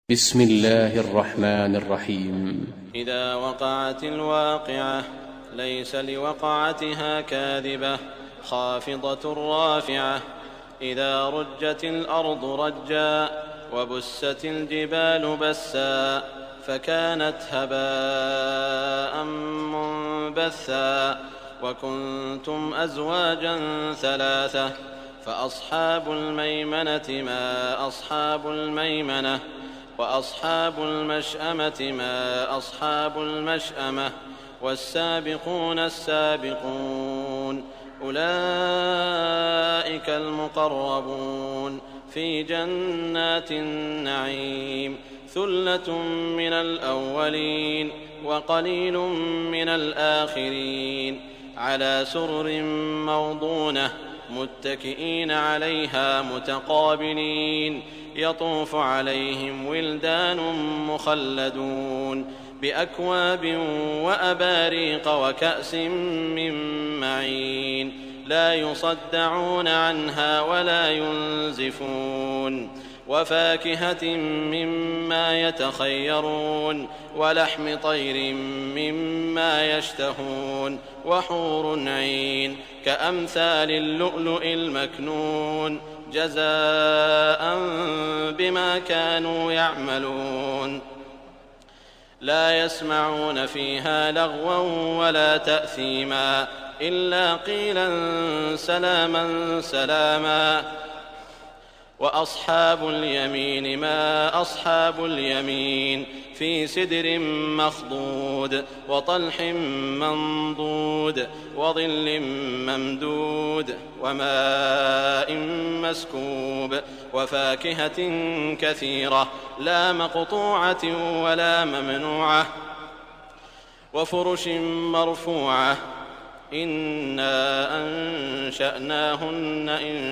بسم الله الرحمن الرحيم. إذا وقعت الواقعة ليس لوقعتها كاذبة خافضة رافعة. إذا رجت الأرض رجا وبست الجبال بسا فكانت هباء منبثا وكنتم أزواجا ثلاثة فأصحاب الميمنة ما أصحاب الميمنة وأصحاب المشأمة ما أصحاب المشأمة والسابقون السابقون أولئك المقربون في جنات النعيم ثلة من الأولين وقليل من الآخرين على سرر موضونة متكئين عليها متقابلين يطوف عليهم ولدان مخلدون بأكواب وأباريق وكأس من معين لا يصدعون عنها ولا ينزفون وفاكهة مما يتخيرون ولحم طير مما يشتهون وحور عين كأمثال اللؤلؤ المكنون جزاء بما كانوا يعملون لا يسمعون فيها لغوا ولا تأثيما إلا قيلا سلاما سلاما. وأصحاب اليمين ما أصحاب اليمين في سدر مخضود وطلح منضود وظل ممدود وماء مسكوب وفاكهة كثيرة لا مقطوعة ولا ممنوعة وفرش مرفوعة إنا أنشأناهن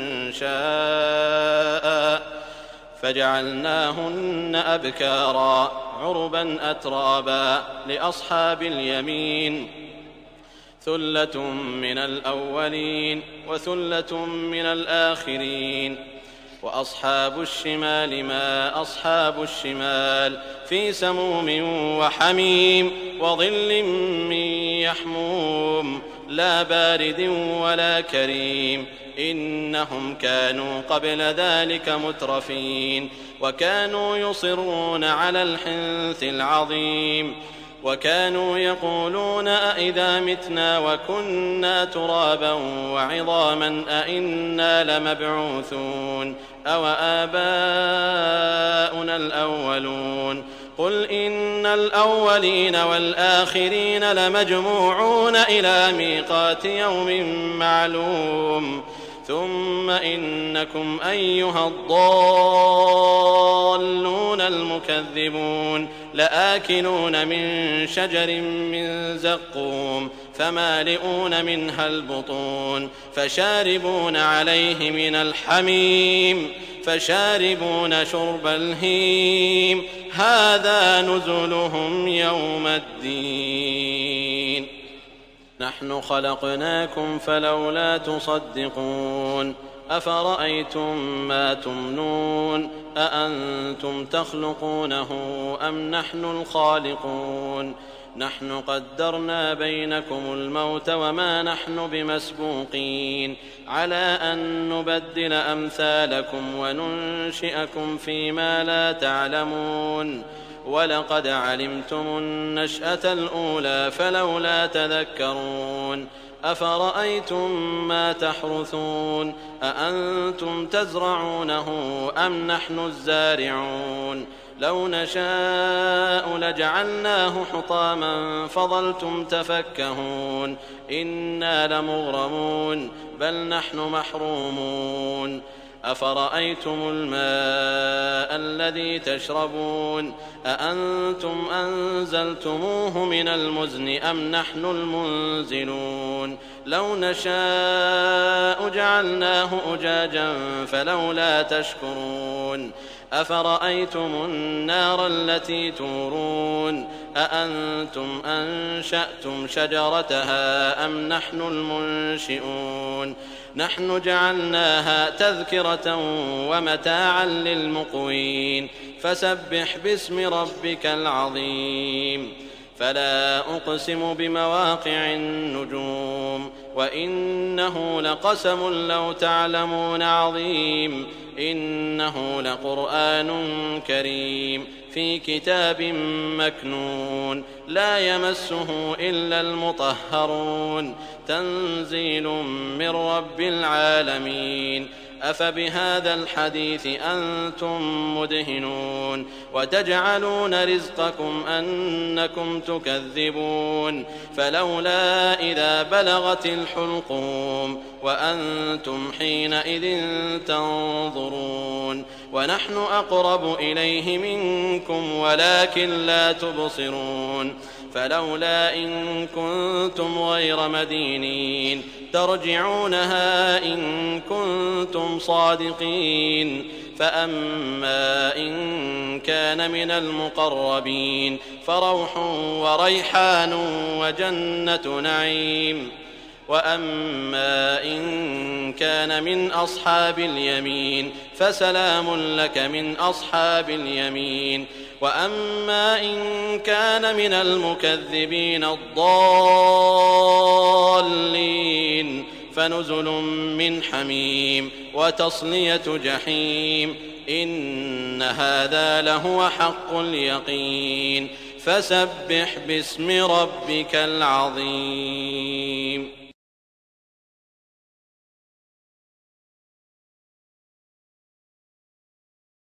إنشاء فجعلناهن أبكارا عربا أترابا لأصحاب اليمين ثلة من الأولين وثلة من الآخرين. وأصحاب الشمال ما أصحاب الشمال في سموم وحميم وظل من يحموم لا بارد ولا كريم إنهم كانوا قبل ذلك مترفين وكانوا يصرون على الحنث العظيم وكانوا يقولون أئذا متنا وكنا ترابا وعظاما أئنا لمبعوثون أو آباؤنا الأولون قل إن الأولين والآخرين لمجموعون إلى ميقات يوم معلوم ثم إنكم أيها الضالون المكذبون لآكلون من شجر من زقوم فمالئون منها البطون فشاربون عليه من الحميم فشاربون شرب الهيم هذا نزلهم يوم الدين نحن خلقناكم فلولا تصدقون أفرأيتم ما تمنون أأنتم تخلقونه أم نحن الخالقون نحن قدرنا بينكم الموت وما نحن بمسبوقين على أن نبدل أمثالكم وننشئكم فيما لا تعلمون ولقد علمتم النشأة الأولى فلولا تذكرون أفرأيتم ما تحرثون أأنتم تزرعونه أم نحن الزارعون لو نشاء لجعلناه حطاما فظلتم تفكهون إنا لمغرمون بل نحن محرومون أفرأيتم الماء الذي تشربون أأنتم أنزلتموه من المزن أم نحن المنزلون لو نشاء جعلناه أجاجا فلولا تشكرون أفرأيتم النار التي تورون أأنتم أنشأتم شجرتها أم نحن المنشئون نحن جعلناها تذكرة ومتاعا للمقوين فسبح باسم ربك العظيم فلا أقسم بمواقع النجوم وإنه لقسم لو تعلمون عظيم إنه لقرآن كريم في كتاب مكنون لا يمسه إلا المطهرون تنزيل من رب العالمين أفبهذا الحديث أنتم مدهنون وتجعلون رزقكم أنكم تكذبون فلولا إذا بلغت الحلقوم وأنتم حينئذ تنظرون ونحن أقرب إليه منكم ولكن لا تبصرون فلولا إن كنتم غير مدينين ترجعونها إن كنتم صادقين فأما إن كان من المقربين فروح وريحان وجنة نعيم وأما إن كان من أصحاب اليمين فسلام لك من أصحاب اليمين وأما إن كان من المكذبين الضالين فنزل من حميم وتصلية جحيم إن هذا لهو حق اليقين فسبح باسم ربك العظيم.